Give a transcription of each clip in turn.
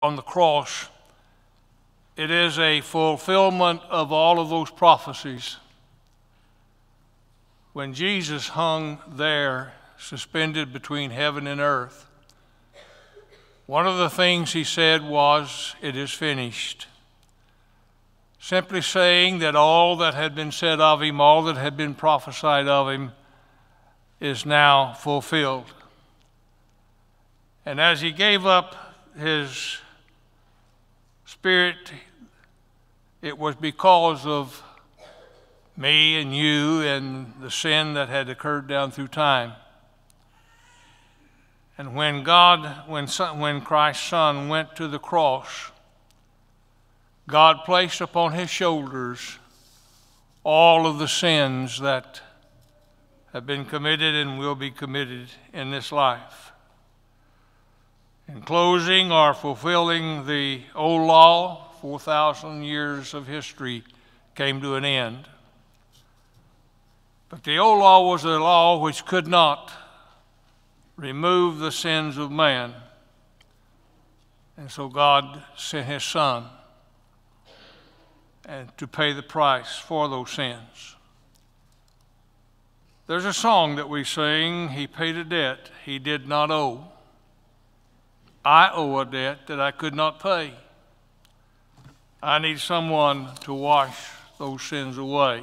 on the cross, it is a fulfillment of all of those prophecies. When Jesus hung there, suspended between heaven and earth, one of the things he said was, "It is finished." Simply saying that all that had been said of him, all that had been prophesied of him, is now fulfilled. And as he gave up his spirit, it was because of me and you and the sin that had occurred down through time. And when Christ's Son went to the cross, God placed upon his shoulders all of the sins that have been committed and will be committed in this life. In closing or fulfilling the old law, 4,000 years of history came to an end. But the old law was a law which could not remove the sins of man. And so God sent his Son and to pay the price for those sins. There's a song that we sing, "He paid a debt he did not owe." I owe a debt that I could not pay. I need someone to wash those sins away.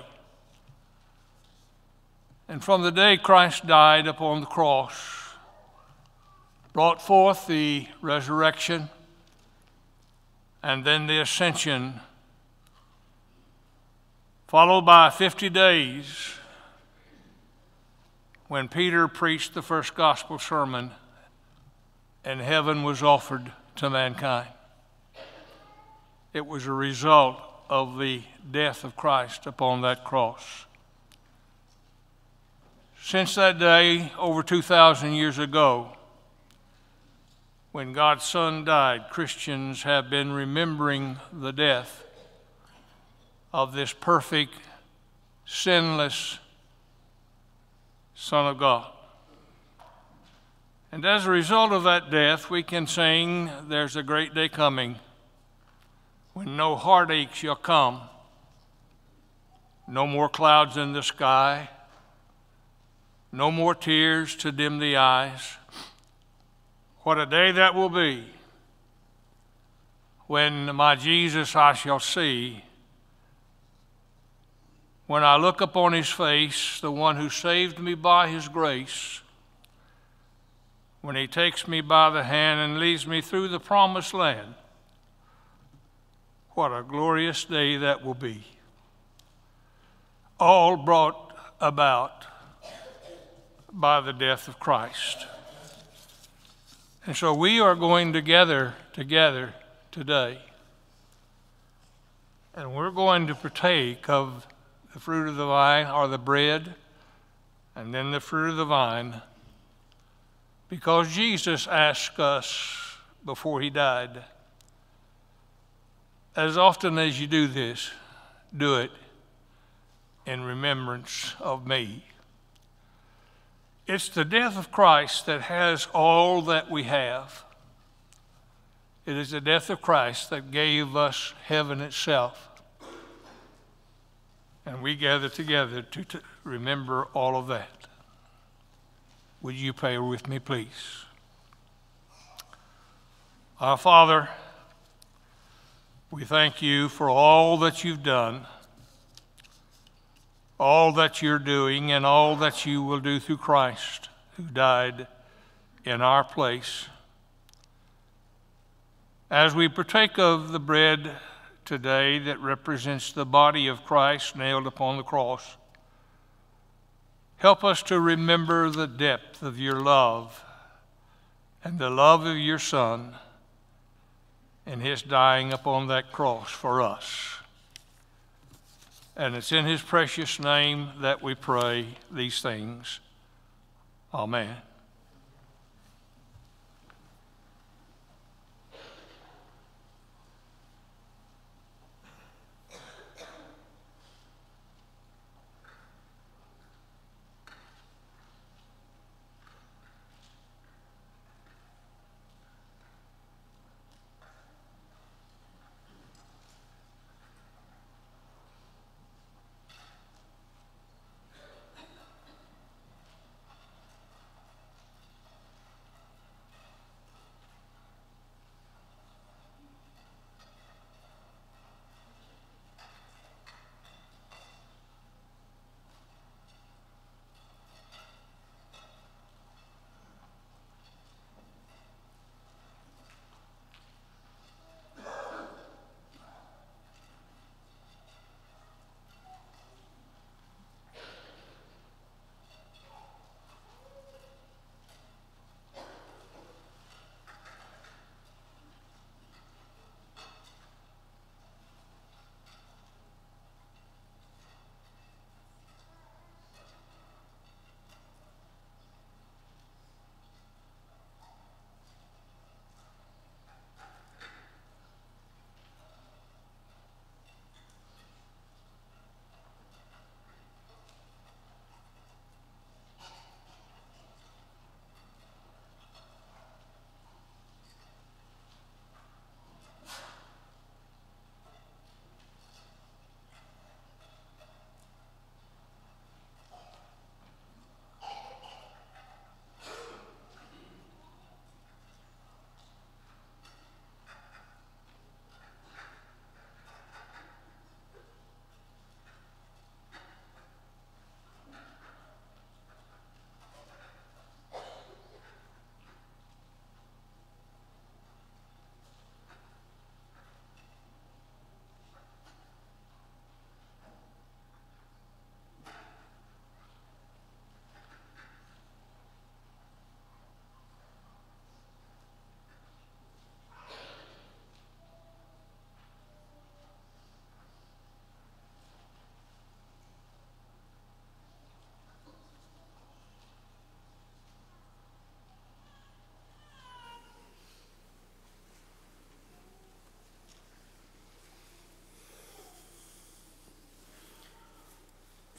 And from the day Christ died upon the cross, brought forth the resurrection and then the ascension, followed by 50 days when Peter preached the first gospel sermon and heaven was offered to mankind. It was a result of the death of Christ upon that cross. Since that day, over 2,000 years ago, when God's Son died, Christians have been remembering the death of this perfect, sinless Son of God. And as a result of that death, we can sing, "There's a great day coming when no heartache shall come, no more clouds in the sky, no more tears to dim the eyes. What a day that will be when my Jesus I shall see. When I look upon his face, the one who saved me by his grace, when he takes me by the hand and leads me through the promised land. What a glorious day that will be." All brought about by the death of Christ. And so we are going together today. And we're going to partake of the fruit of the vine, or the bread, and then the fruit of the vine, because Jesus asked us before he died, "As often as you do this, do it in remembrance of me." It's the death of Christ that has all that we have. It is the death of Christ that gave us heaven itself. And we gather together to remember all of that. Would you pray with me, please? Our Father, we thank you for all that you've done, all that you're doing, and all that you will do through Christ, who died in our place. As we partake of the bread today that represents the body of Christ nailed upon the cross, help us to remember the depth of your love and the love of your Son and his dying upon that cross for us. And it's in his precious name that we pray these things. Amen.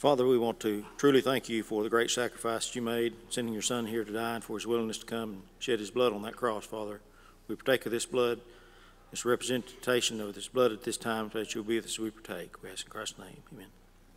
Father, we want to truly thank you for the great sacrifice that you made, sending your Son here to die, and for his willingness to come and shed his blood on that cross, Father. We partake of this blood, this representation of this blood at this time, that you'll be with us as we partake. We ask in Christ's name. Amen.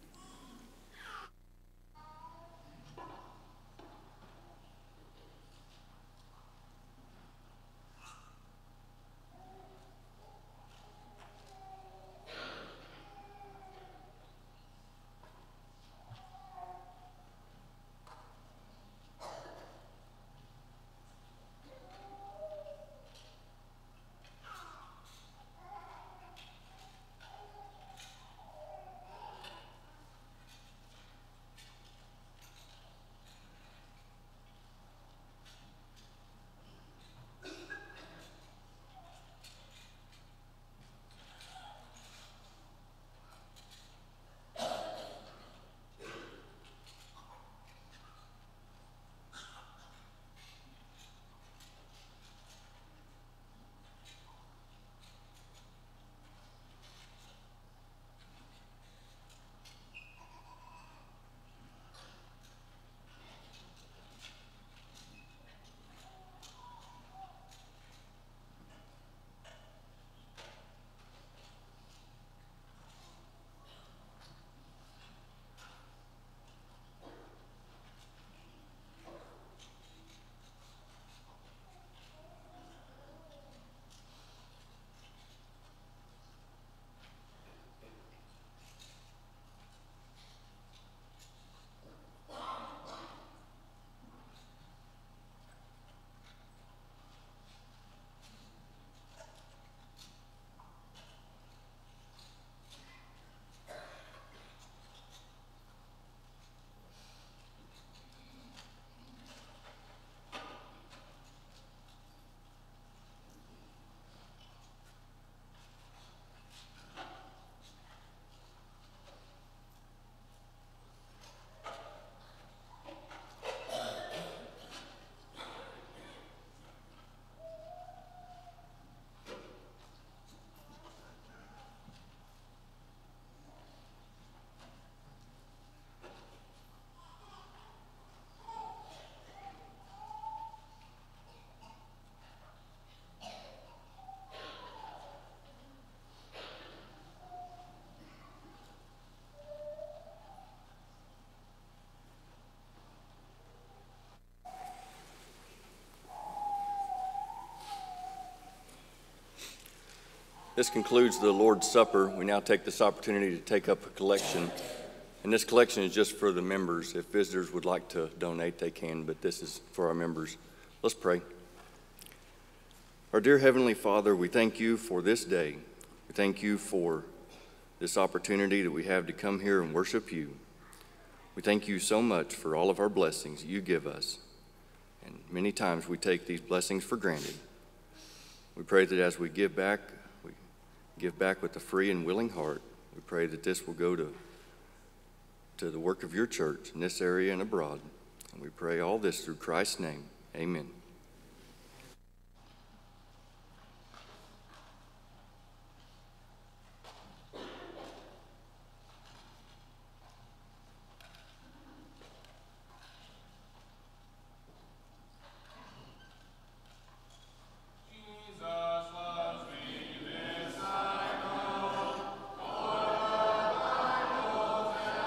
This concludes the Lord's Supper. We now take this opportunity to take up a collection. And this collection is just for the members. If visitors would like to donate, they can, but this is for our members. Let's pray. Our dear Heavenly Father, we thank you for this day. We thank you for this opportunity that we have to come here and worship you. We thank you so much for all of our blessings you give us. And many times we take these blessings for granted. We pray that as we give back with a free and willing heart. We pray that this will go to the work of your church in this area and abroad. And we pray all this through Christ's name. Amen.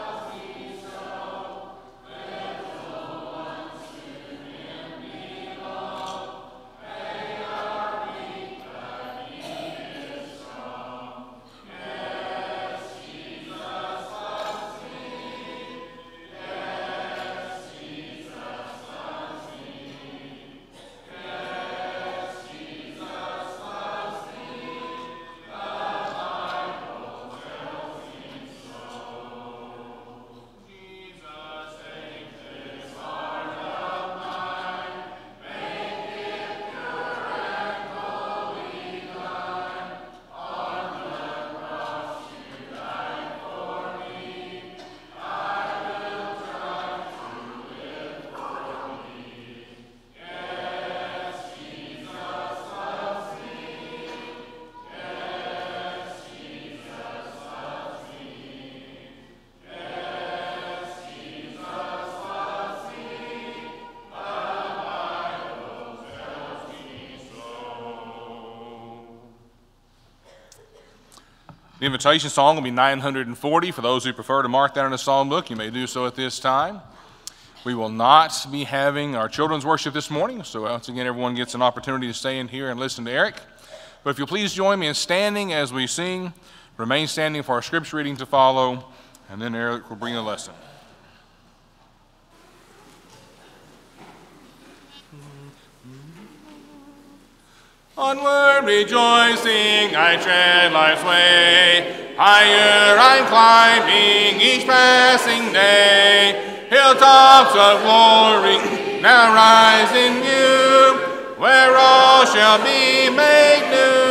Amen. The invitation song will be 940. For those who prefer to mark that in a songbook, you may do so at this time. We will not be having our children's worship this morning, so once again, everyone gets an opportunity to stay in here and listen to Eric. But if you'll please join me in standing as we sing, remain standing for our scripture reading to follow, and then Eric will bring the lesson. Onward rejoicing, I tread life's way. Higher I'm climbing each passing day. Hilltops of glory now rise in view, where all shall be made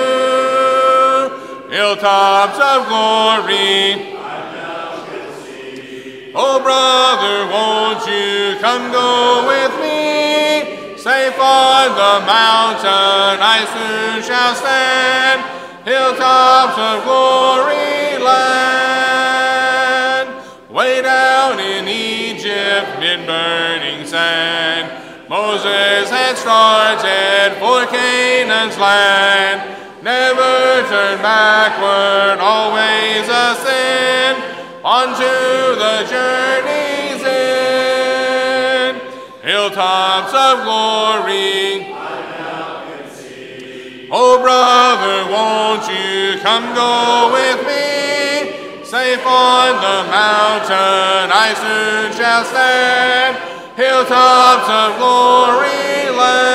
new. Hilltops of glory I now can see. Oh, brother, won't you come go with me? Safe on the mountain I soon shall stand, hilltops of glory land. Way down in Egypt in burning sand, Moses had started for Canaan's land. Never turn backward, always ascend, onto the journey's end. Hilltops of glory I now can see. Oh, brother, won't you come go with me? Safe on the mountain I soon shall stand, hilltops of glory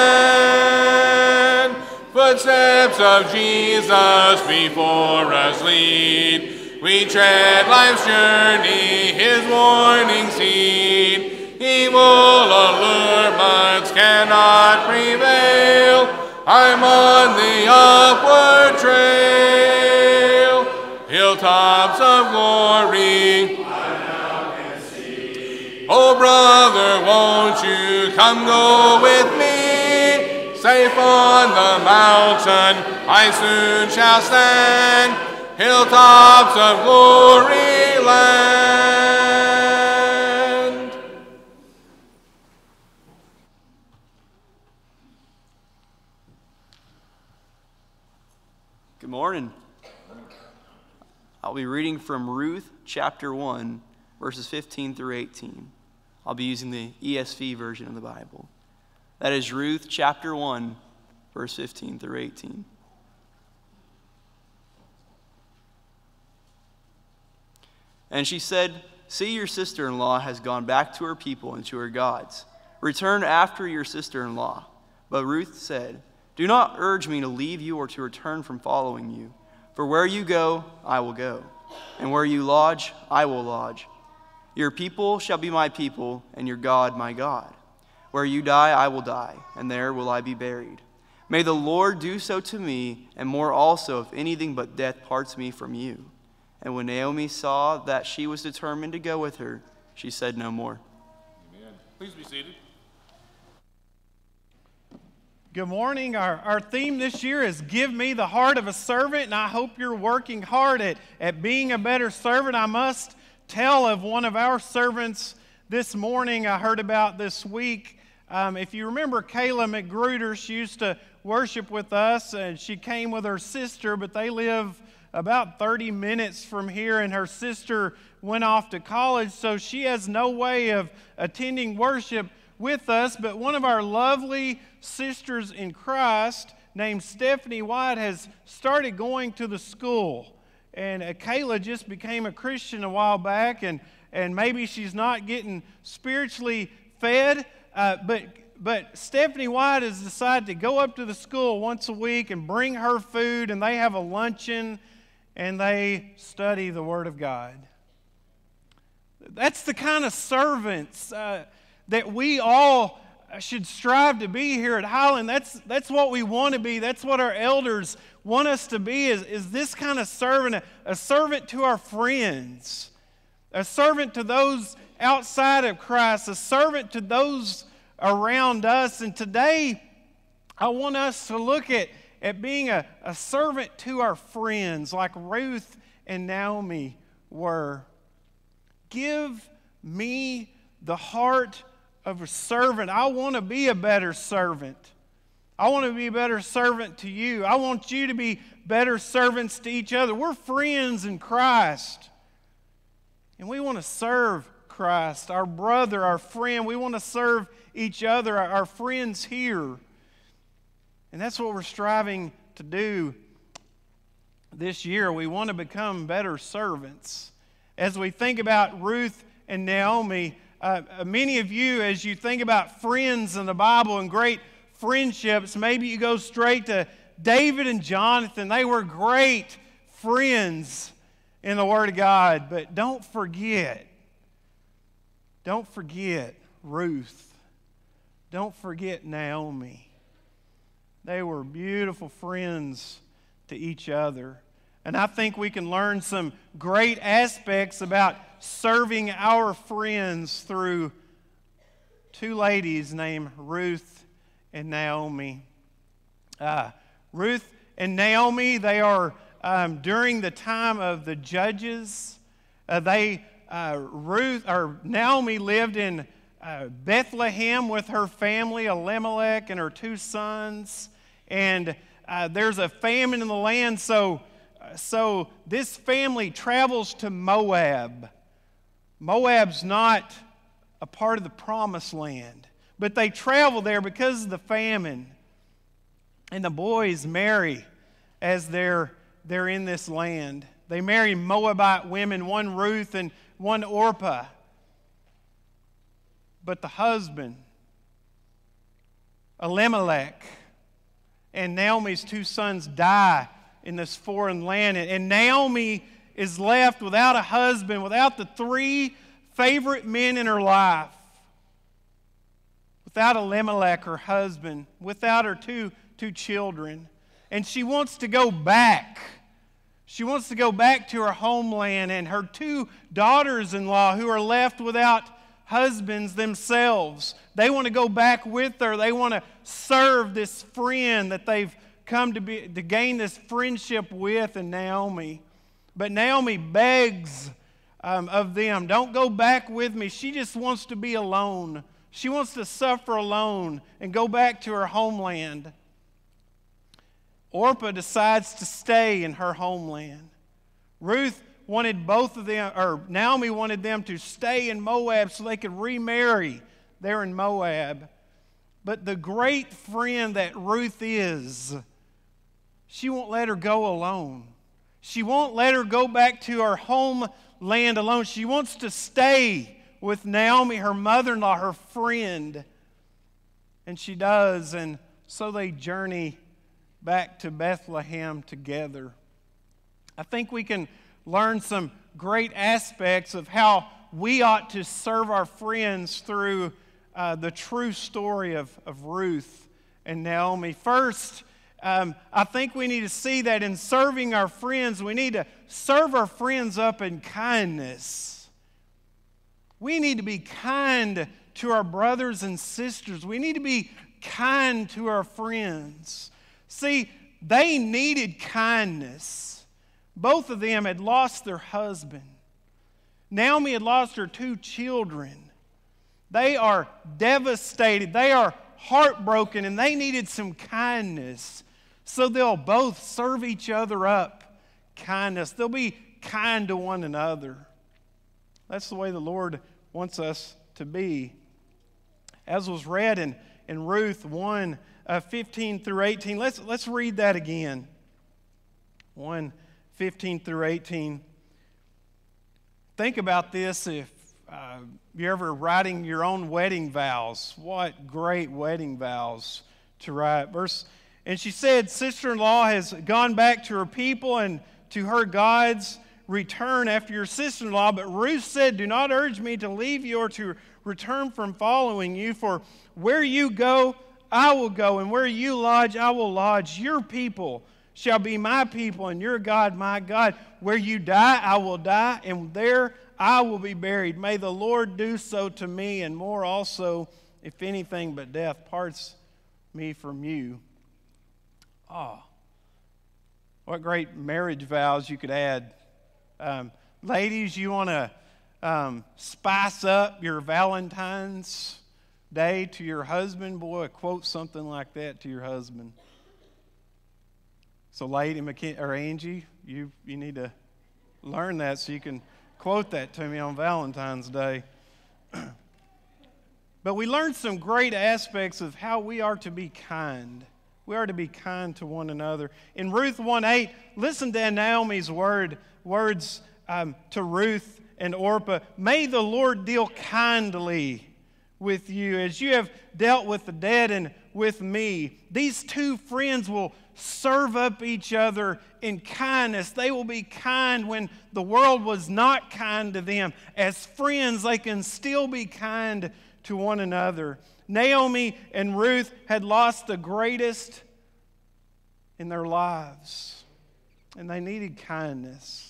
land. Footsteps of Jesus before us lead. We tread life's journey, his warnings heed. Evil allurements cannot prevail. I'm on the upward trail. Hilltops of glory I now can see. Oh, brother, won't you come go with me? Safe on the mountain I soon shall stand, hilltops of glory land. Good morning. I'll be reading from Ruth chapter 1, verses 15 through 18. I'll be using the ESV version of the Bible. That is Ruth chapter 1, verse 15 through 18. And she said, "See, your sister-in-law has gone back to her people and to her gods. Return after your sister-in-law." But Ruth said, "Do not urge me to leave you or to return from following you. For where you go, I will go, and where you lodge, I will lodge. Your people shall be my people, and your God my God. Where you die, I will die, and there will I be buried. May the Lord do so to me, and more also, if anything but death parts me from you." And when Naomi saw that she was determined to go with her, she said no more. Amen. Please be seated. Good morning. Our theme this year is Give Me the Heart of a Servant, and I hope you're working hard at being a better servant. I must tell of one of our servants this morning I heard about this week. If you remember Kayla McGruder, she used to worship with us, and she came with her sister, but they live about 30 minutes from here, and her sister went off to college, so she has no way of attending worship with us. But one of our lovely sisters in Christ named Stephanie White has started going to the school. And Kayla just became a Christian a while back, and maybe she's not getting spiritually fed, but Stephanie White has decided to go up to the school once a week and bring her food, and they have a luncheon, and they study the Word of God. That's the kind of servants that we all should strive to be here at Highland. That's what we want to be. That's what our elders want us to be, is this kind of servant, a servant to our friends, a servant to those outside of Christ, a servant to those around us. And today, I want us to look at being a servant to our friends like Ruth and Naomi were. Give me the heart of a servant. I want to be a better servant. I want to be a better servant to you. I want you to be better servants to each other. We're friends in Christ. And we want to serve Christ, our brother, our friend. We want to serve each other, our friends here. And that's what we're striving to do this year. We want to become better servants. As we think about Ruth and Naomi, many of you, as you think about friends in the Bible and great friendships, maybe you go straight to David and Jonathan. They were great friends in the Word of God. But don't forget Ruth. Don't forget Naomi. They were beautiful friends to each other. And I think we can learn some great aspects about serving our friends through two ladies named Ruth and Naomi. Ruth and Naomi, they are during the time of the judges. Naomi lived in Bethlehem with her family, Elimelech and her two sons. And there's a famine in the land, so this family travels to Moab. Moab's not a part of the promised land, but they travel there because of the famine. And the boys marry as they're in this land. They marry Moabite women, one Ruth and one Orpah. But the husband, Elimelech, and Naomi's two sons die in this foreign land. And Naomi is left without a husband, without the three favorite men in her life, without Elimelech, her husband, without her two children. And she wants to go back. She wants to go back to her homeland, and her two daughters-in-law who are left without husbands themselves, they want to go back with her. They want to serve this friend that they've come to gain this friendship with in Naomi. But Naomi begs of them, don't go back with me. She just wants to be alone. She wants to suffer alone and go back to her homeland. Orpah decides to stay in her homeland. Ruth wanted both of them, or Naomi wanted them to stay in Moab so they could remarry there in Moab. But the great friend that Ruth is, she won't let her go alone. She won't let her go back to her homeland alone. She wants to stay with Naomi, her mother-in-law, her friend. And she does, and so they journey back to Bethlehem together. I think we can learn some great aspects of how we ought to serve our friends through the true story of Ruth and Naomi. First, I think we need to see that in serving our friends, we need to serve our friends up in kindness. We need to be kind to our brothers and sisters. We need to be kind to our friends. See, they needed kindness. Both of them had lost their husband. Naomi had lost her two children. They are devastated. They are heartbroken, and they needed some kindness. So they'll both serve each other up kindness. They'll be kind to one another. That's the way the Lord wants us to be. As was read in Ruth 1, 15 through 18. Let's read that again. 1, 15 through 18. Think about this if you're ever writing your own wedding vows. What great wedding vows to write. And she said, sister-in-law has gone back to her people and to her gods. Return after your sister-in-law. But Ruth said, do not urge me to leave you or to return from following you. For where you go, I will go, and where you lodge, I will lodge. Your people shall be my people, and your God my God. Where you die, I will die, and there I will be buried. May the Lord do so to me, and more also, if anything but death parts me from you. Oh, what great marriage vows you could add. Ladies, you want to spice up your Valentine's Day to your husband? Boy, quote something like that to your husband. So Lady or Angie, you need to learn that so you can quote that to me on Valentine's Day. But we learned some great aspects of how we are to be kind. We are to be kind to one another. In Ruth 1:8, listen to Naomi's words to Ruth and Orpah. May the Lord deal kindly with you as you have dealt with the dead and with me. These two friends will serve up each other in kindness. They will be kind when the world was not kind to them. As friends, they can still be kind to one another. Naomi and Ruth had lost the greatest in their lives, and they needed kindness.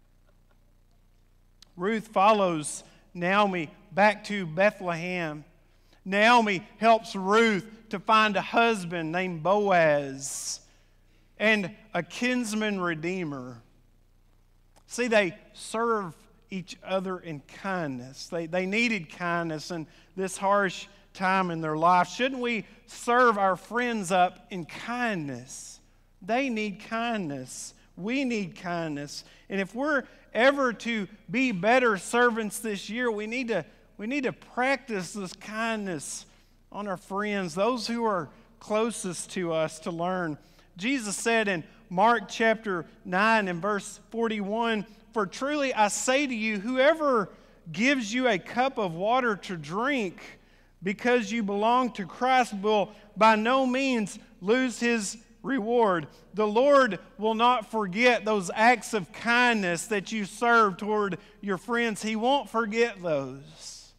Ruth follows Naomi back to Bethlehem. Naomi helps Ruth to find a husband named Boaz and a kinsman redeemer. See, they serve each other in kindness. They needed kindness in this harsh time in their life. Shouldn't we serve our friends up in kindness? They need kindness. We need kindness. And if we're ever to be better servants this year, we need to practice this kindness on our friends, those who are closest to us, to learn. Jesus said in Mark chapter 9 and verse 41, "For truly I say to you, whoever gives you a cup of water to drink because you belong to Christ will by no means lose his reward." The Lord will not forget those acts of kindness that you serve toward your friends. He won't forget those.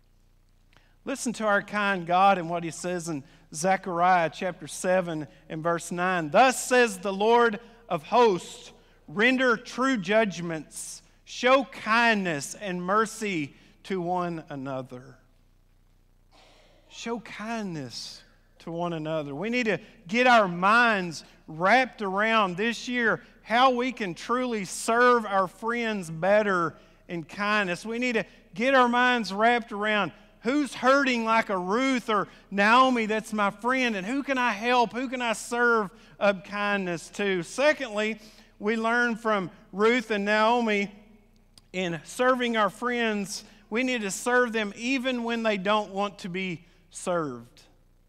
Listen to our kind God and what he says in Zechariah chapter 7 and verse 9. "Thus says the Lord of hosts, render true judgments, show kindness and mercy to one another." Show kindness to one another. We need to get our minds wrapped around this year how we can truly serve our friends better in kindness. We need to get our minds wrapped around who's hurting like a Ruth or Naomi that's my friend, and who can I help? Who can I serve up kindness to? Secondly, we learn from Ruth and Naomi in serving our friends, we need to serve them even when they don't want to be served.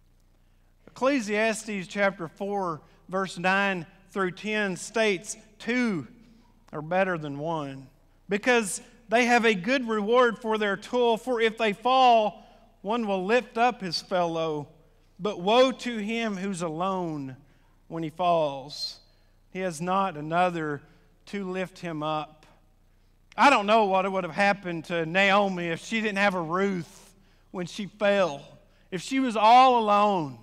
Ecclesiastes chapter 4, verse 9 through 10 states, "Two are better than one, because they have a good reward for their toil. For if they fall, one will lift up his fellow. But woe to him who's alone when he falls. He has not another to lift him up." I don't know what would have happened to Naomi if she didn't have a Ruth when she fell, if she was all alone.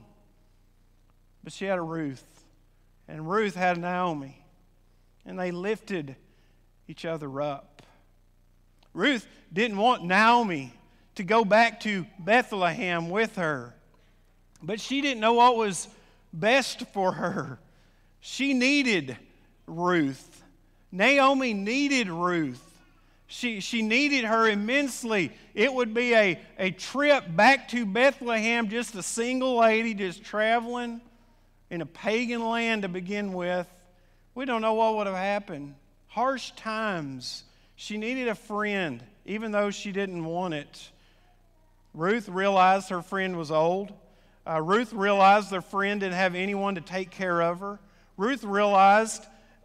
But she had a Ruth, and Ruth had Naomi, and they lifted each other up. Ruth didn't want Naomi to go back to Bethlehem with her, but she didn't know what was best for her. She needed Ruth. Naomi needed Ruth. She needed her immensely. It would be a trip back to Bethlehem, just a single lady just traveling in a pagan land to begin with. We don't know what would have happened. Harsh times. She needed a friend, even though she didn't want it. Ruth realized her friend was old. Ruth realized their friend didn't have anyone to take care of her. Ruth realized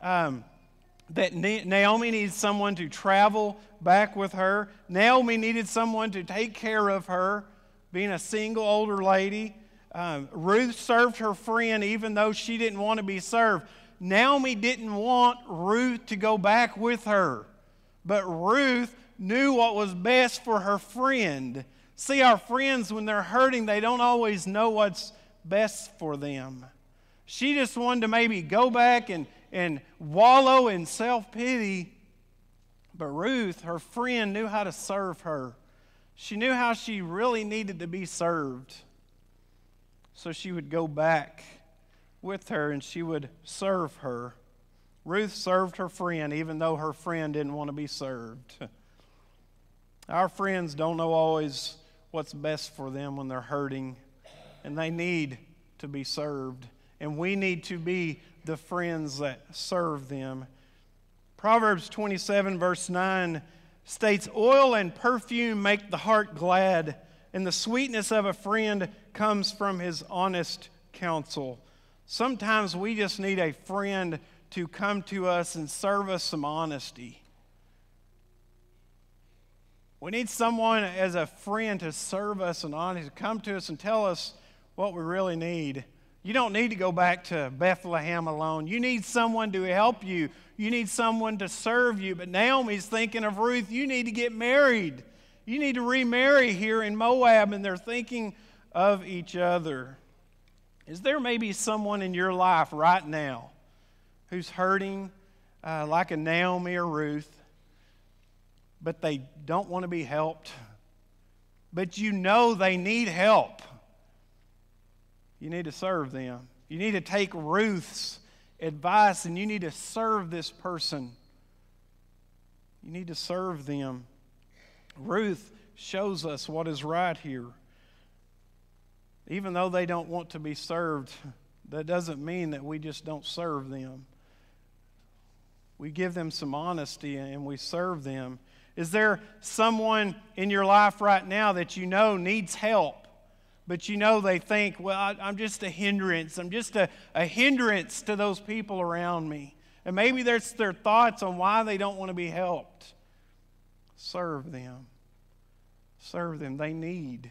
that Naomi needed someone to travel back with her. Naomi needed someone to take care of her, being a single older lady. Ruth served her friend even though she didn't want to be served. Naomi didn't want Ruth to go back with her, but Ruth knew what was best for her friend. See, our friends, when they're hurting, they don't always know what's best for them. She just wanted to maybe go back and wallow in self-pity, but Ruth, her friend, knew how to serve her. She knew how she really needed to be served. So she would go back with her and she would serve her. Ruth served her friend even though her friend didn't want to be served. Our friends don't know always what's best for them when they're hurting, and they need to be served. And we need to be the friends that serve them. Proverbs 27, verse 9 states, "Oil and perfume make the heart glad, and the sweetness of a friend comes from his honest counsel." Sometimes we just need a friend to come to us and serve us some honesty. We need someone as a friend to serve us an honesty, to come to us and tell us what we really need. You don't need to go back to Bethlehem alone. You need someone to help you. You need someone to serve you. But Naomi's thinking of Ruth. You need to get married. You need to remarry here in Moab, and they're thinking of each other. Is there maybe someone in your life right now who's hurting like a Naomi or Ruth, but they don't want to be helped? But you know they need help. You need to serve them. You need to take Ruth's advice and you need to serve this person. You need to serve them. Ruth shows us what is right here. Even though they don't want to be served, that doesn't mean that we just don't serve them. We give them some honesty and we serve them. Is there someone in your life right now that you know needs help? But you know they think, well, I'm just a hindrance. I'm just a hindrance to those people around me. And maybe that's their thoughts on why they don't want to be helped. Serve them. Serve them. They need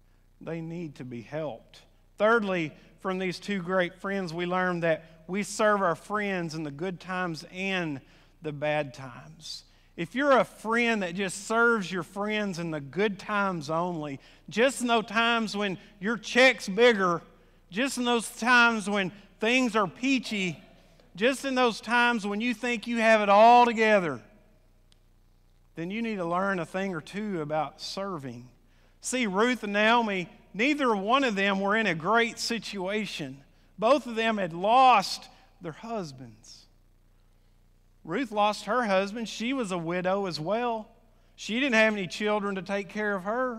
to be helped. Thirdly, from these two great friends, we learn that we serve our friends in the good times and the bad times. If you're a friend that just serves your friends in the good times only, just in those times when your check's bigger, just in those times when things are peachy, just in those times when you think you have it all together, then you need to learn a thing or two about serving. See, Ruth and Naomi, neither one of them were in a great situation. Both of them had lost their husbands. Ruth lost her husband. She was a widow as well. She didn't have any children to take care of her.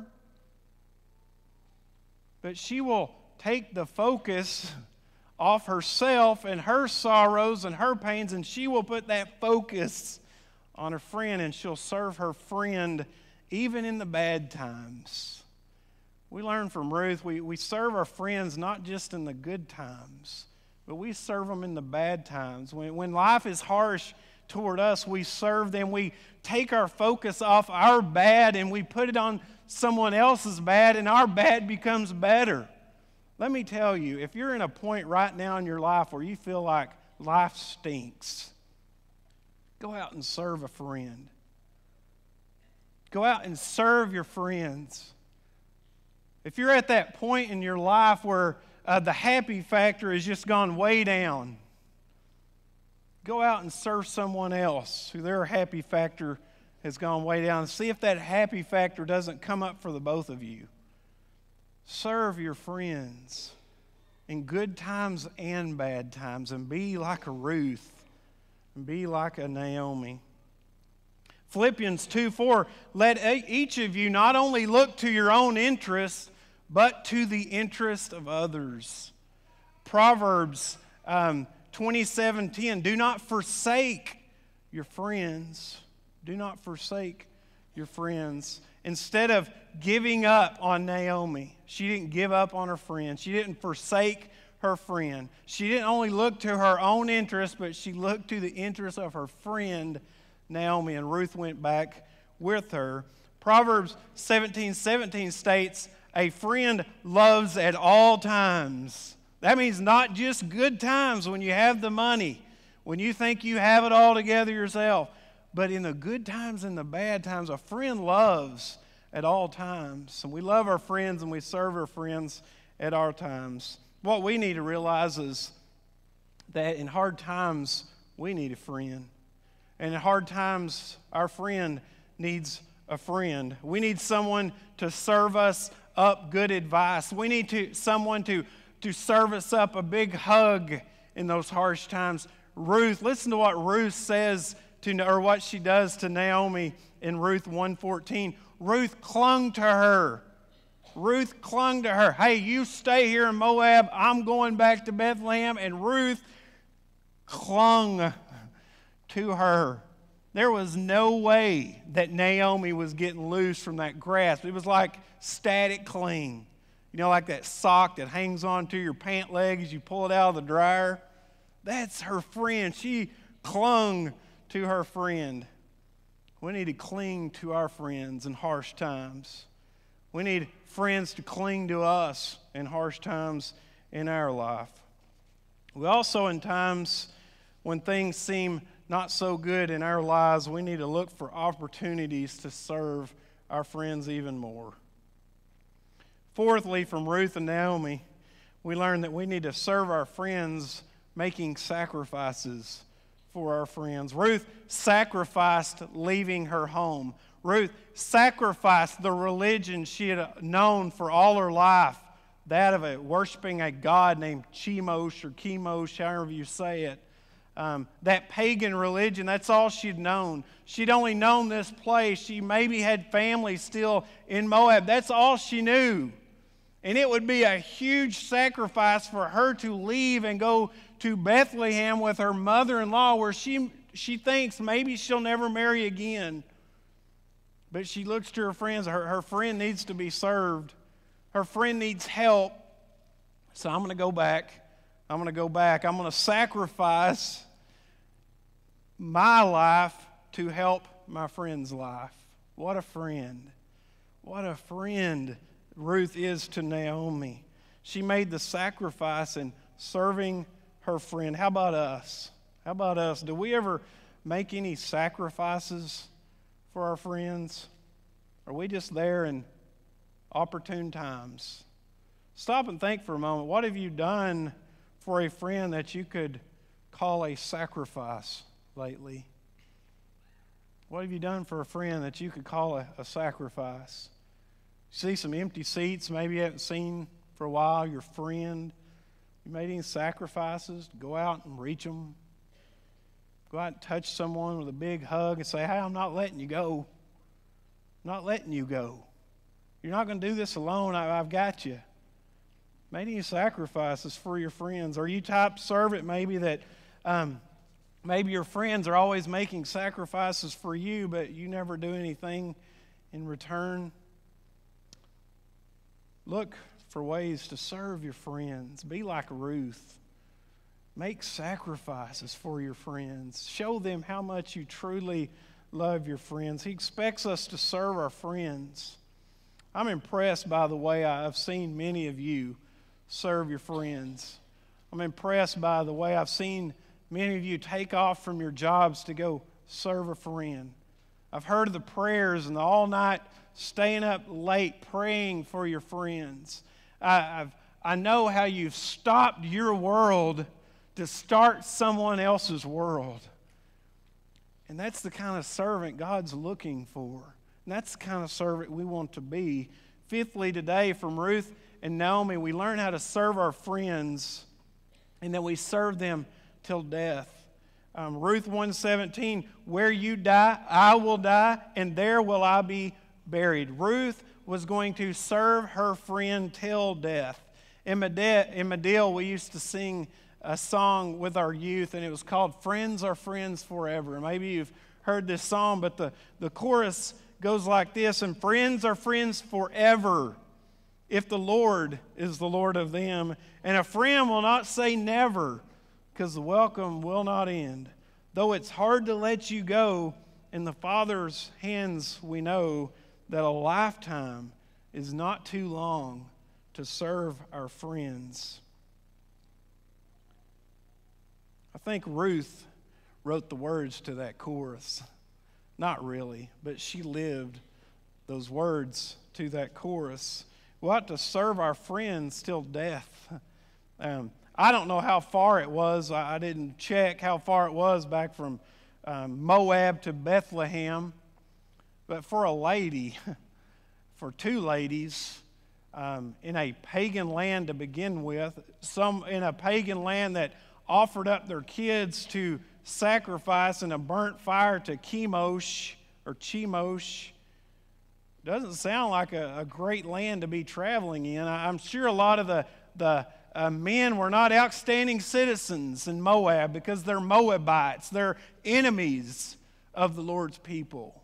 But she will take the focus off herself and her sorrows and her pains, and she will put that focus on her friend, and she'll serve her friend even in the bad times. We learn from Ruth, we serve our friends not just in the good times, but we serve them in the bad times. When life is harsh toward us, we serve them. We take our focus off our bad and we put it on someone else's bad, and our bad becomes better. Let me tell you, if you're in a point right now in your life where you feel like life stinks, go out and serve a friend. Go out and serve your friends. If you're at that point in your life where the happy factor has just gone way down, go out and serve someone else who their happy factor has gone way down. And see if that happy factor doesn't come up for the both of you. Serve your friends in good times and bad times, and be like a Ruth and be like a Naomi. Philippians 2:4, let each of you not only look to your own interests, but to the interest of others. Proverbs 27:10, do not forsake your friends. Do not forsake your friends. Instead of giving up on Naomi, she didn't give up on her friend. She didn't forsake her friend. She didn't only look to her own interest, but she looked to the interest of her friend Naomi, and Ruth went back with her. Proverbs 17:17 states, a friend loves at all times. That means not just good times when you have the money, when you think you have it all together yourself, but in the good times and the bad times, a friend loves at all times. And we love our friends and we serve our friends at all times. What we need to realize is that in hard times, we need a friend. And in hard times, our friend needs a friend. We need someone to serve us up good advice. We need someone to serve us up a big hug in those harsh times. Ruth, listen to what Ruth says or what she does to Naomi in Ruth 1:14. Ruth clung to her. Ruth clung to her. Hey, you stay here in Moab. I'm going back to Bethlehem. And Ruth clung to her. There was no way that Naomi was getting loose from that grasp. It was like static cling. You know, like that sock that hangs onto your pant leg as you pull it out of the dryer. That's her friend. She clung to her friend. We need to cling to our friends in harsh times. We need friends to cling to us in harsh times in our life. We also, in times when things seem not so good in our lives, we need to look for opportunities to serve our friends even more. Fourthly, from Ruth and Naomi, we learn that we need to serve our friends making sacrifices for our friends. Ruth sacrificed leaving her home. Ruth sacrificed the religion she had known for all her life, that of worshiping a god named Chemosh or Chemosh, however you say it. That pagan religion, that's all she'd known. She'd only known this place. She maybe had family still in Moab. That's all she knew. And it would be a huge sacrifice for her to leave and go to Bethlehem with her mother-in-law, where she thinks maybe she'll never marry again. But she looks to her friends. Her friend needs to be served. Her friend needs help. So I'm going to go back. I'm going to sacrifice my life to help my friend's life. What a friend. What a friend Ruth is to Naomi. She made the sacrifice in serving her friend. How about us? How about us? Do we ever make any sacrifices for our friends? Are we just there in opportune times? Stop and think for a moment. What have you done for a friend that you could call a sacrifice lately? What have you done for a friend that you could call a sacrifice? You see some empty seats maybe you haven't seen for a while, your friend. You made any sacrifices to go out and reach them? Go out and touch someone with a big hug and say, hey, I'm not letting you go. I'm not letting you go. You're not going to do this alone. I've got you. Made any sacrifices for your friends? Are you type servant maybe that maybe your friends are always making sacrifices for you, but you never do anything in return? Look for ways to serve your friends. Be like Ruth. Make sacrifices for your friends. Show them how much you truly love your friends. He expects us to serve our friends. I'm impressed by the way I've seen many of you serve your friends. I'm impressed by the way I've seen many of you take off from your jobs to go serve a friend. I've heard of the prayers and the all-night staying up late praying for your friends. I know how you've stopped your world to start someone else's world. And that's the kind of servant God's looking for. And that's the kind of servant we want to be. Fifthly, today from Ruth and Naomi, we learn how to serve our friends and that we serve them till death. Ruth 1:17, where you die, I will die, and there will I be buried. Ruth was going to serve her friend till death. In Medill, we used to sing a song with our youth, and it was called Friends Are Friends Forever. Maybe you've heard this song, but the chorus goes like this, and friends are friends forever if the Lord is the Lord of them. And a friend will not say never, because the welcome will not end. Though it's hard to let you go, in the Father's hands we know that a lifetime is not too long to serve our friends. I think Ruth wrote the words to that chorus. Not really, but she lived those words to that chorus. We ought to serve our friends till death. I don't know how far it was. I didn't check how far it was back from Moab to Bethlehem. But for a lady, for two ladies, in a pagan land to begin with, some in a pagan land that offered up their kids to sacrifice in a burnt fire to Chemosh or Chemosh, doesn't sound like a great land to be traveling in. I'm sure a lot of the men were not outstanding citizens in Moab because they're Moabites. They're enemies of the Lord's people.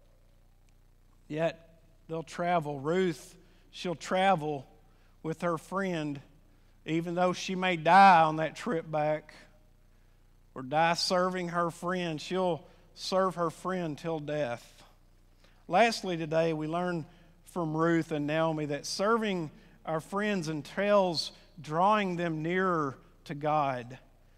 Yet they'll travel. Ruth, she'll travel with her friend, even though she may die on that trip back or die serving her friend. She'll serve her friend till death. Lastly, today we learn from Ruth and Naomi that serving our friends entails drawing them nearer to God.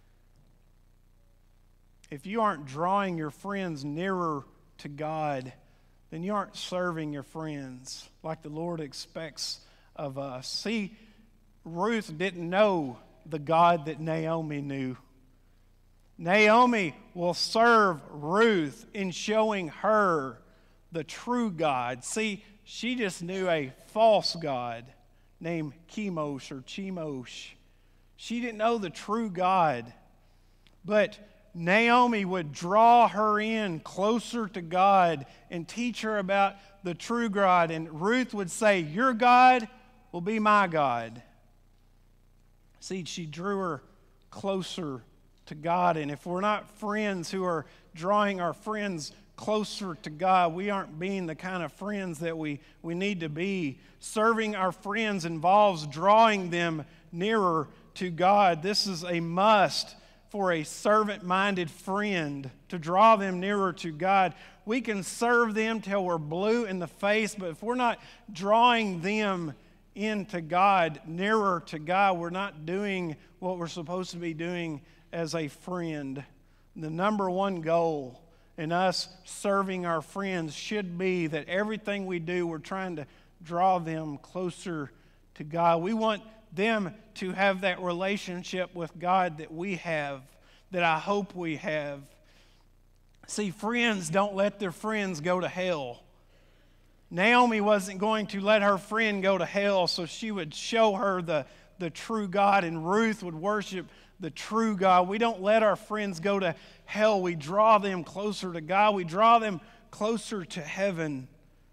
If you aren't drawing your friends nearer to God, then you aren't serving your friends like the Lord expects of us. See, Ruth didn't know the God that Naomi knew. Naomi will serve Ruth in showing her the true God. See, she just knew a false God named Chemosh or Chemosh. She didn't know the true God. But Naomi would draw her in closer to God and teach her about the true God. And Ruth would say, your God will be my God. See, she drew her closer to God. And if we're not friends who are drawing our friends closer to God, we aren't being the kind of friends that we need to be. Serving our friends involves drawing them nearer to God. This is a must for a servant-minded friend, to draw them nearer to God. We can serve them till we're blue in the face, but if we're not drawing them into God, nearer to God, we're not doing what we're supposed to be doing as a friend. The number one goal in us serving our friends should be that everything we do, we're trying to draw them closer to God. We want them to have that relationship with God that we have, that I hope we have. See, friends don't let their friends go to hell. Naomi wasn't going to let her friend go to hell, so she would show her the true God, and Ruth would worship the true God. We don't let our friends go to hell. We draw them closer to God. We draw them closer to heaven.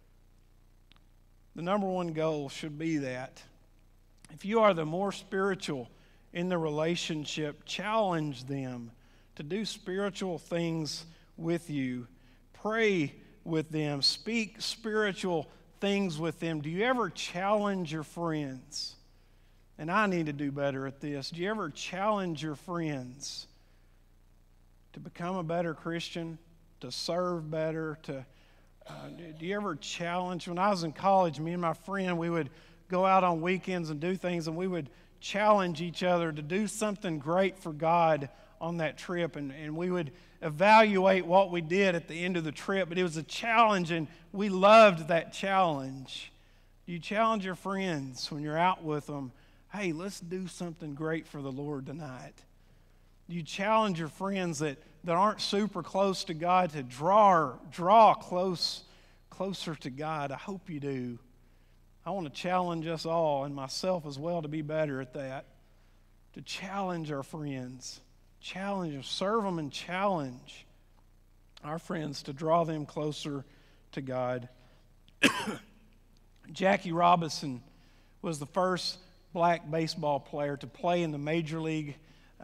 The number one goal should be that. If you are the more spiritual in the relationship, challenge them to do spiritual things with you. Pray with them. Speak spiritual things with them. Do you ever challenge your friends? And I need to do better at this. Do you ever challenge your friends to become a better Christian, to serve better? Do you ever challenge? When I was in college, me and my friend, we would go out on weekends and do things, and we would challenge each other to do something great for God on that trip, and we would evaluate what we did at the end of the trip. But it was a challenge, and we loved that challenge. You challenge your friends when you're out with them. Hey, let's do something great for the Lord tonight. You challenge your friends that aren't super close to God to draw closer to God. I hope you do. I want to challenge us all, and myself as well, to be better at that. To challenge our friends. Challenge them, serve them, and challenge our friends to draw them closer to God. Jackie Robinson was the first black baseball player to play in the Major League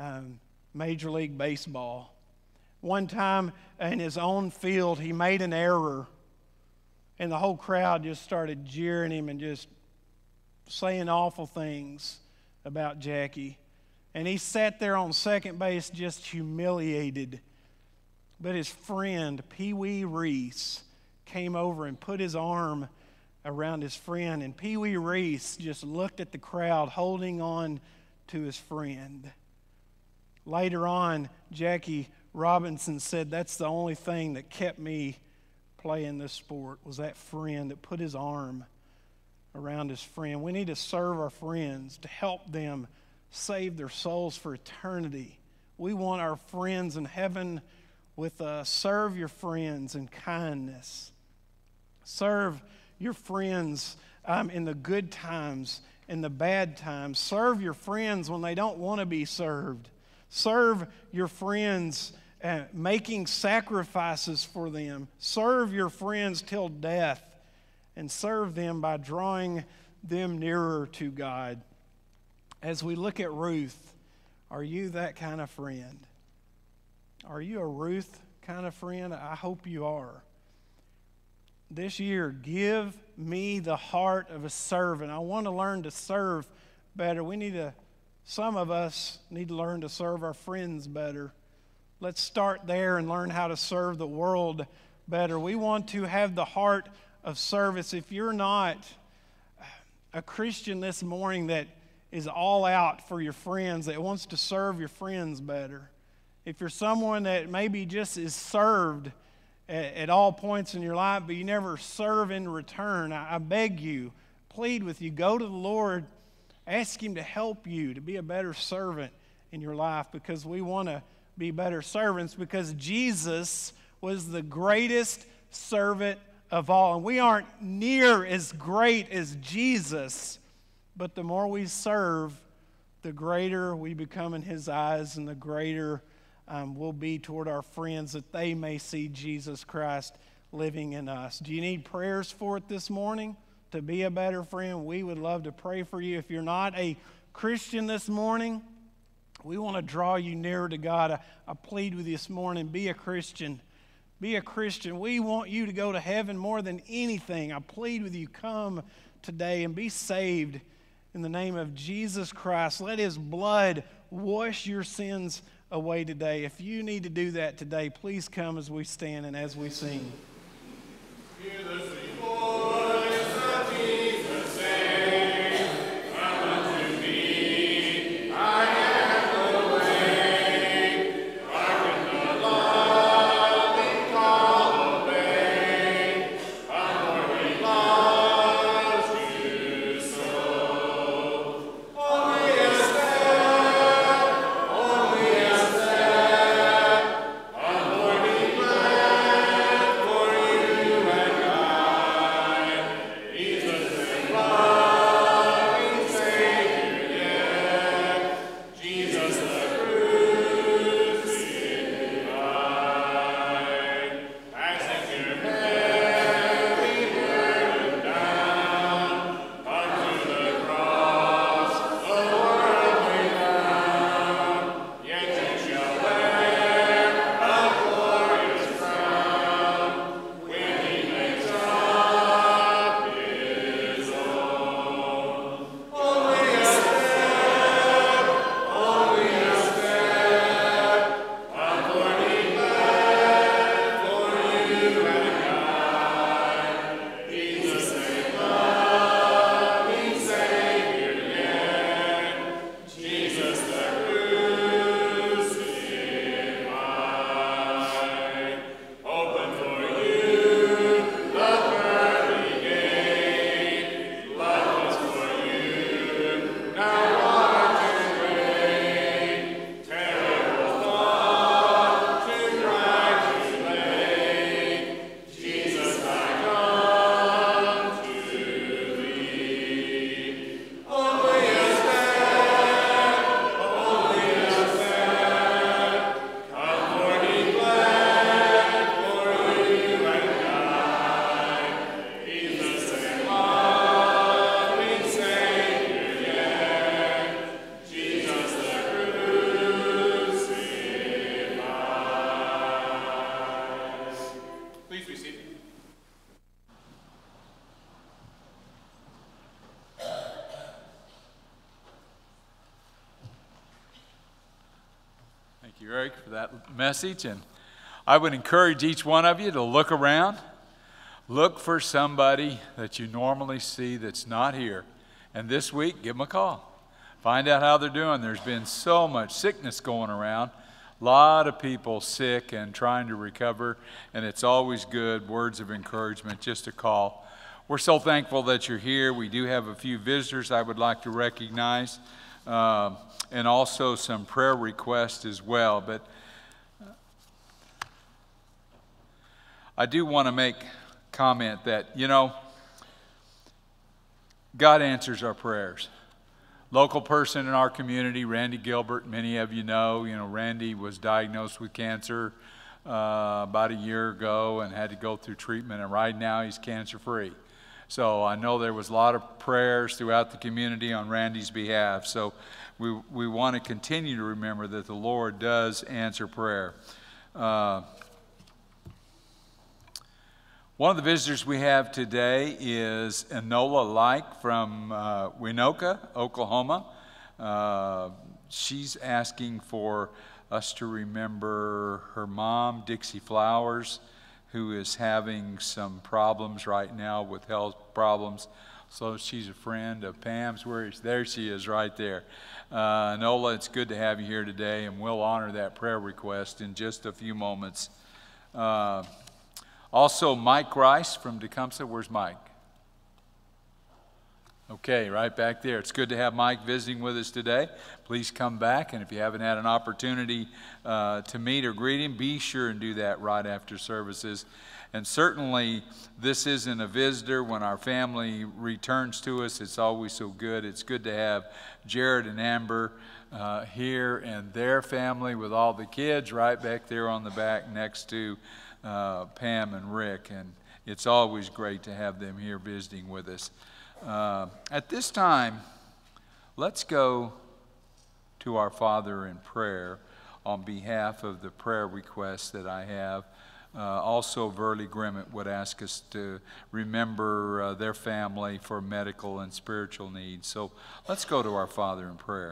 Baseball. One time in his own field, he made an error, and the whole crowd just started jeering him and just saying awful things about Jackie. And he sat there on second base just humiliated. But his friend, Pee Wee Reese, came over and put his arm around his friend. And Pee Wee Reese just looked at the crowd, holding on to his friend. Later on, Jackie Robinson said, that's the only thing that kept me playing this sport, was that friend that put his arm around his friend. We need to serve our friends, to help them save their souls for eternity. We want our friends in heaven with us. Serve your friends in kindness. Serve your friends in the good times, in the bad times. Serve your friends when they don't want to be served. Serve your friends making sacrifices for them. Serve your friends till death, and serve them by drawing them nearer to God. as we look at Ruth, are you that kind of friend? Are you a Ruth kind of friend? I hope you are. This year, give me the heart of a servant. I want to learn to serve better. Some of us need to learn to serve our friends better. Let's start there and learn how to serve the world better. We want to have the heart of service. If you're not a Christian this morning that is all out for your friends, that wants to serve your friends better, if you're someone that maybe just is served at all points in your life, but you never serve in return, I beg you, plead with you, go to the Lord, ask Him to help you to be a better servant in your life, because we want to be better servants, because Jesus was the greatest servant of all. And we aren't near as great as Jesus, but the more we serve, the greater we become in His eyes, and the greater we'll be toward our friends, that they may see Jesus Christ living in us. Do you need prayers for it this morning to be a better friend? We would love to pray for you. If you're not a Christian this morning, we want to draw you nearer to God. I plead with you this morning, be a Christian. Be a Christian. We want you to go to heaven more than anything. I plead with you, come today and be saved in the name of Jesus Christ. Let His blood wash your sins away today. If you need to do that today, please come as we stand and as we sing. Hear the sweet voice of Jesus say, "Come unto me, I am the way." Hearken the loving call, obey. Our Lord, He loves you so. Only a step, only a step. Our Lord, He bled for you and I. He's the same loving Savior yet. Jesus the crucified. Passing your heavy burden down, unto the cross the world may bound. Yet you shall wear a glorious crown when He makes up His own. Only a step, only a step. Our Lord, He bled for you and I. He's the same loving Savior yet. Jesus the crucified. Open for you the pearly gate. Love was for you, now watch and wait. Terrible thought to cry too late. Jesus, I come to Thee. Only a step, only a step. Our Lord, He bled for you and I. He's the same loving Savior yet. Jesus the crucified. Please be seated. Thank you, Eric, for that message. And I would encourage each one of you to look around. Look for somebody that you normally see that's not here. And this week, give them a call. Find out how they're doing. There's been so much sickness going around. A lot of people sick and trying to recover. And it's always good, words of encouragement, just a call. We're so thankful that you're here. We do have a few visitors I would like to recognize. And also some prayer requests as well. But I do want to make comment that, God answers our prayers. Local person in our community, Randy Gilbert, many of you know. Randy was diagnosed with cancer about a year ago and had to go through treatment, and right now he's cancer-free. So I know there was a lot of prayers throughout the community on Randy's behalf. So we want to continue to remember that the Lord does answer prayer. One of the visitors we have today is Enola Like from Winoka, Oklahoma. She's asking for us to remember her mom, Dixie Flowers, who is having some problems right now with health problems. So she's a friend of Pam's. There she is right there. Enola, it's good to have you here today, and we'll honor that prayer request in just a few moments. Also, Mike Rice from Tecumseh. Where's Mike? Okay, right back there. It's good to have Mike visiting with us today. Please come back, and if you haven't had an opportunity to meet or greet him, be sure and do that right after services. And certainly, this isn't a visitor. When our family returns to us, it's always so good. It's good to have Jared and Amber here and their family with all the kids right back there on the back next to Pam and Rick, and it's always great to have them here visiting with us. At this time, let's go to our Father in prayer on behalf of the prayer requests that I have. Also, Verley Grimmett would ask us to remember their family for medical and spiritual needs. So let's go to our Father in prayer.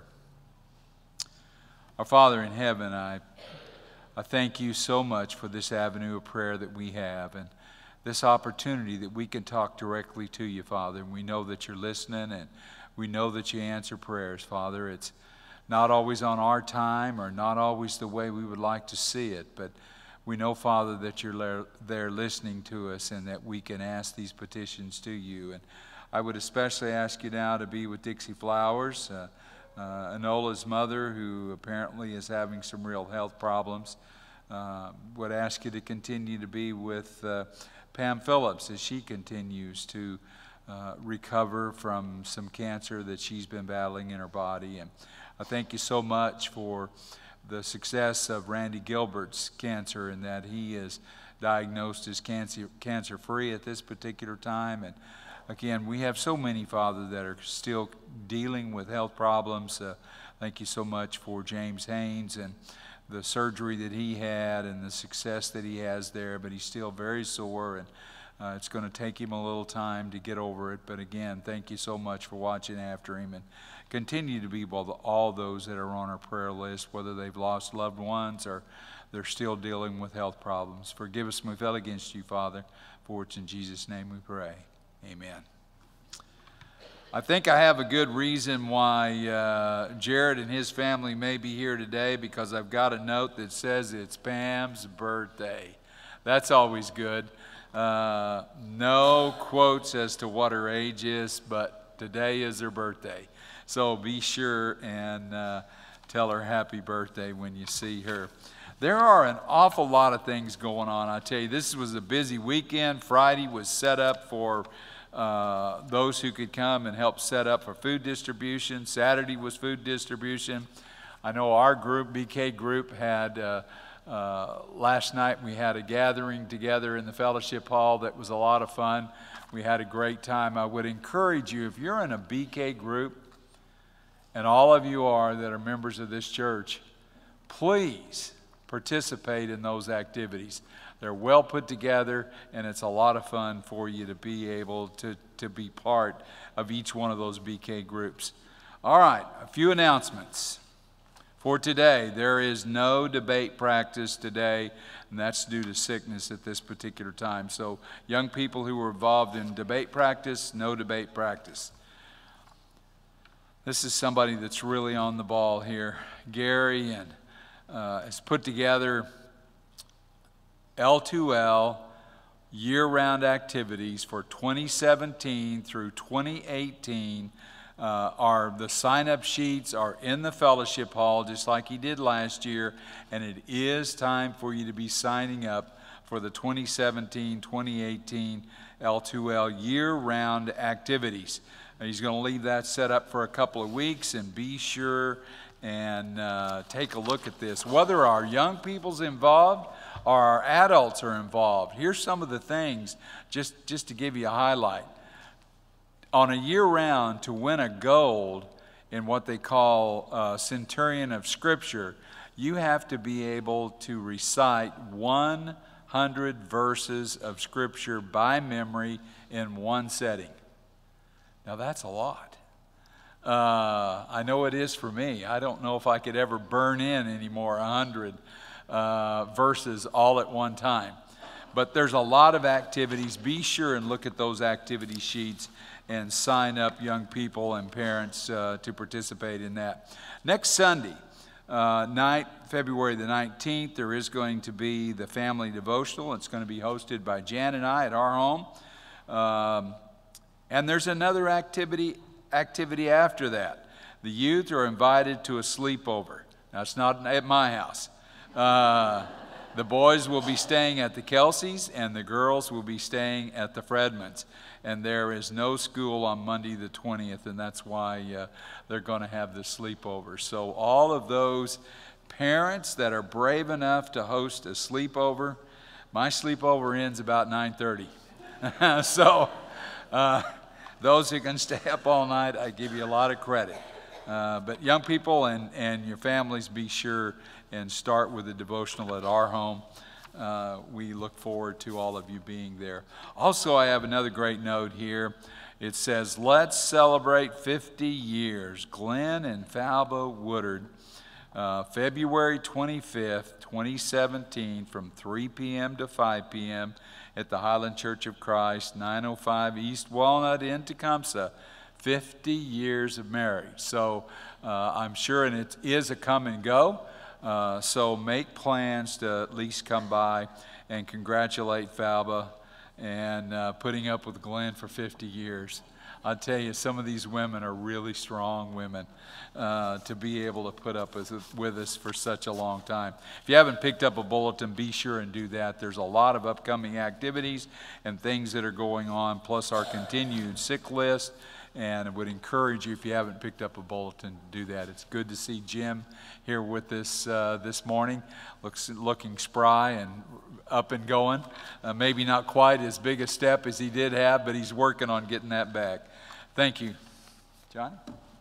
Our Father in heaven, I thank you so much for this avenue of prayer that we have and this opportunity that we can talk directly to you, Father. And we know that you're listening, and we know that you answer prayers, Father. It's not always on our time or not always the way we would like to see it, but we know, Father, that you're there listening to us and that we can ask these petitions to you. And I would especially ask you now to be with Dixie Flowers, Enola's mother, who apparently is having some real health problems. Would ask you to continue to be with Pam Phillips as she continues to recover from some cancer that she's been battling in her body. And I thank you so much for the success of Randy Gilbert's cancer, and that he is diagnosed as cancer-free at this particular time. And again, we have so many, Father, that are still dealing with health problems. Thank you so much for James Haynes and the surgery that he had and the success that he has there, but he's still very sore, and it's going to take him a little time to get over it. But again, thank you so much for watching after him, and continue to be with all those that are on our prayer list, whether they've lost loved ones or they're still dealing with health problems. Forgive us when we fell against you, Father, for it's in Jesus' name we pray. Amen. I think I have a good reason why Jared and his family may be here today, because I've got a note that says it's Pam's birthday. That's always good. No quotes as to what her age is, but today is her birthday. So be sure and tell her happy birthday when you see her. There are an awful lot of things going on. I tell you, this was a busy weekend. Friday was set up for those who could come and help set up for food distribution. Saturday was food distribution. I know our group, BK Group, had last night we had a gathering together in the fellowship hall that was a lot of fun. We had a great time. I would encourage you, if you're in a BK group, and all of you are that are members of this church, please participate in those activities. They're well put together, and it's a lot of fun for you to be able to be part of each one of those BK groups. All right, a few announcements. For today, there is no debate practice today, and that's due to sickness at this particular time. So young people who were involved in debate practice, no debate practice. This is somebody that's really on the ball here. Gary and has put together L2L year-round activities for 2017 through 2018. The sign-up sheets are in the fellowship hall just like he did last year, and it is time for you to be signing up for the 2017-2018 L2L year-round activities. He's going to leave that set up for a couple of weeks, and be sure and take a look at this. Whether our young people's involved or our adults are involved, here's some of the things just to give you a highlight. on a year-round, to win a gold in what they call Centurion of Scripture, you have to be able to recite 100 verses of Scripture by memory in one setting. Now that's a lot. I know it is for me. I don't know if I could ever burn in anymore 100 verses all at one time. But there's a lot of activities. Be sure and look at those activity sheets and sign up young people and parents to participate in that. Next Sunday night, February the 19th, there is going to be the family devotional. It's going to be hosted by Jan and I at our home. And there's another activity after that. The youth are invited to a sleepover. Now, it's not at my house. The boys will be staying at the Kelseys, and the girls will be staying at the Fredmans. And there is no school on Monday the 20th, and that's why they're going to have the sleepover. So all of those parents that are brave enough to host a sleepover, my sleepover ends about 9:30. So those who can stay up all night, I give you a lot of credit. But young people and your families, be sure and start with a devotional at our home. We look forward to all of you being there. Also, I have another great note here. It says, let's celebrate 50 years. Glenn and Falba Woodard, February 25th, 2017, from 3 p.m. to 5 p.m. at the Highland Church of Christ, 905 East Walnut in Tecumseh. 50 years of marriage. So I'm sure, and it is a come and go. So make plans to at least come by and congratulate Falba and putting up with Glenn for 50 years. I'll tell you, some of these women are really strong women to be able to put up with us for such a long time. If you haven't picked up a bulletin, be sure and do that. There's a lot of upcoming activities and things that are going on, plus our continued sick list. And I would encourage you, if you haven't picked up a bulletin, to do that. It's good to see Jim here with us this morning, looking spry and up and going. Maybe not quite as big a step as he did have, but he's working on getting that back. Thank you. John?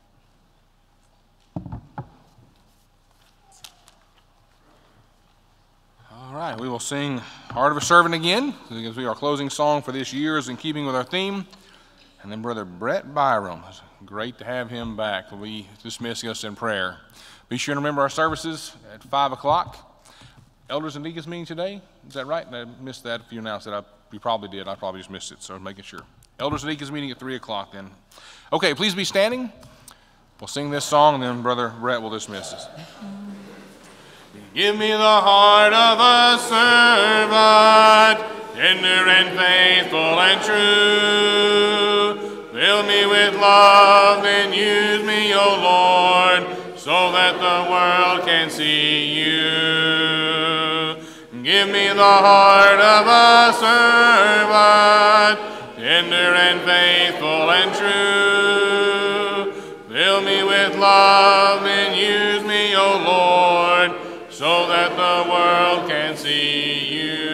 All right, we will sing Heart of a Servant again, because our closing song for this year is in keeping with our theme. And then Brother Brett Byram, it's great to have him back. Will be dismissing us in prayer. Be sure to remember our services at 5 o'clock. Elders and Deacons meeting today, is that right? I missed that if you announced it. You probably did. I probably just missed it, so I'm making sure. Elders and Deacons meeting at 3 o'clock then. Okay, please be standing. We'll sing this song, and then Brother Brett will dismiss us. Give me the heart of a servant, tender and faithful and true. Fill me with love and use me, O Lord, so that the world can see you. Give me the heart of a servant, tender and faithful and true. Fill me with love and use me, O Lord, so that the world can see you.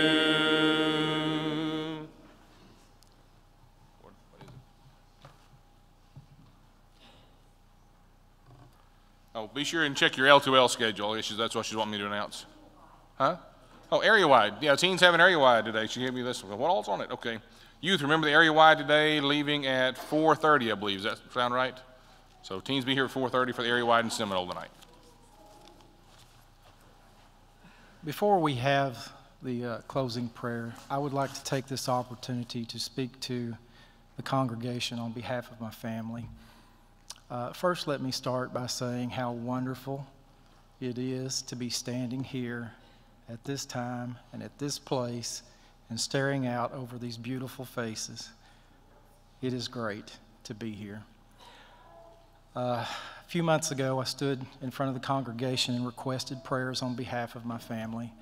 Oh, be sure and check your L2L schedule. That's what she's wanting me to announce. Huh? Oh, area-wide. Yeah, teens have an area-wide today. She gave me this one. What all's on it? Okay. Youth, remember the area-wide today, leaving at 4:30, I believe. Does that sound right? So teens be here at 4:30 for the area-wide in Seminole tonight. Before we have the closing prayer, I would like to take this opportunity to speak to the congregation on behalf of my family. First, let me start by saying how wonderful it is to be standing here at this time and at this place and staring out over these beautiful faces. It is great to be here. A few months ago, I stood in front of the congregation and requested prayers on behalf of my family.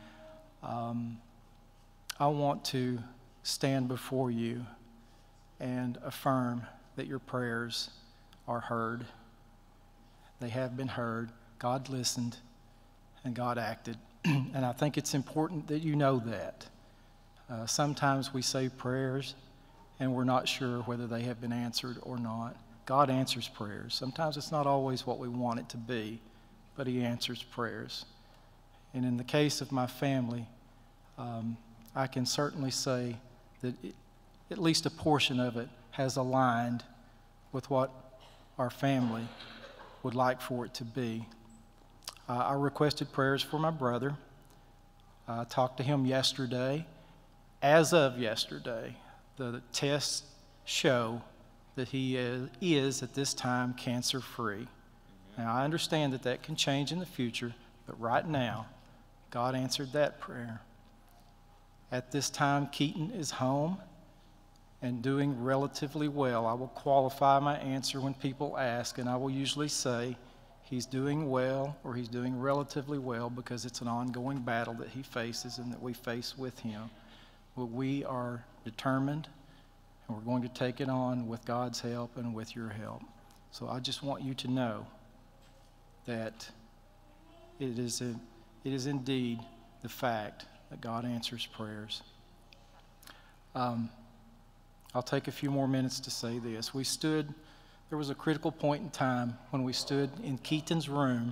I want to stand before you and affirm that your prayers are heard. They have been heard. God listened and God acted. And I think it's important that you know that. Sometimes we say prayers and we're not sure whether they have been answered or not. God answers prayers. Sometimes it's not always what we want it to be, but He answers prayers. And in the case of my family, I can certainly say that at least a portion of it has aligned with what our family would like for it to be. I requested prayers for my brother. I talked to him yesterday. As of yesterday, the tests show that he is at this time cancer-free. Now, I understand that that can change in the future, but right now, God answered that prayer. At this time, Keaton is home and doing relatively well. I will qualify my answer when people ask, and I will usually say he's doing well or he's doing relatively well because it's an ongoing battle that he faces and that we face with him. But we are determined, and we're going to take it on with God's help and with your help. So I just want you to know that it is indeed the fact that God answers prayers. I'll take a few more minutes to say this. There was a critical point in time when we stood in Keaton's room,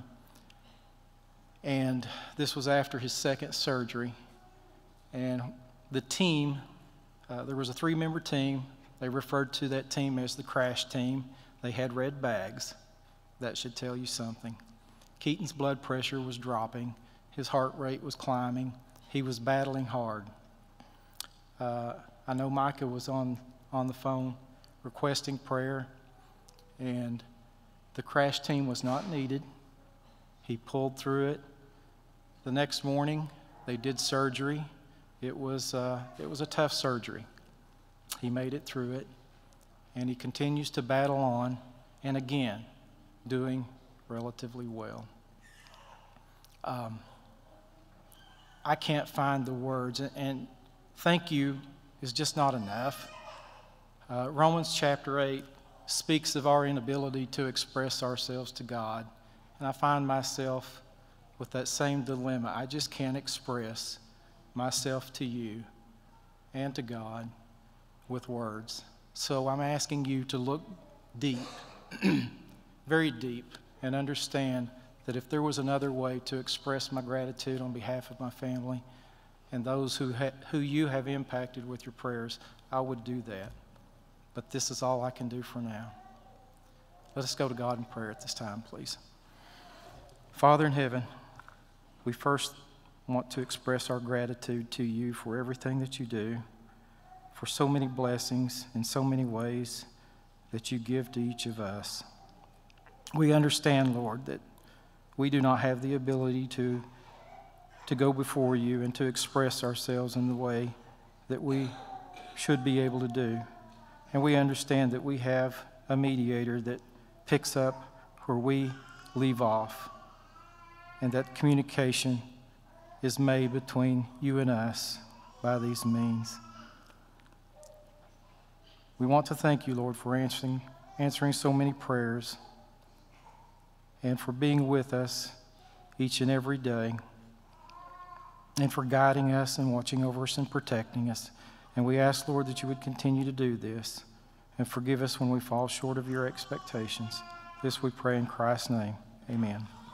and this was after his second surgery. And the team, there was a 3-member team. They referred to that team as the crash team. They had red bags. That should tell you something. Keaton's blood pressure was dropping. His heart rate was climbing. He was battling hard. I know Micah was on the phone requesting prayer, and the crash team was not needed. He pulled through it. The next morning, they did surgery. It was a tough surgery. He made it through it, and he continues to battle on, and again, doing relatively well. I can't find the words, and thank you is just not enough. Romans chapter 8 speaks of our inability to express ourselves to God, and I find myself with that same dilemma. I just can't express myself to you and to God with words. So I'm asking you to look deep, very deep, and understand that if there was another way to express my gratitude on behalf of my family and those who you have impacted with your prayers, I would do that. But this is all I can do for now. Let us go to God in prayer at this time, please. Father in heaven, we first want to express our gratitude to you for everything that you do, for so many blessings in so many ways that you give to each of us. We understand, Lord, that we do not have the ability to go before you and to express ourselves in the way that we should be able to do. And we understand that we have a mediator that picks up where we leave off, and that communication is made between you and us by these means. We want to thank you, Lord, for answering so many prayers and for being with us each and every day and for guiding us and watching over us and protecting us. And we ask, Lord, that you would continue to do this and forgive us when we fall short of your expectations. This we pray in Christ's name. Amen.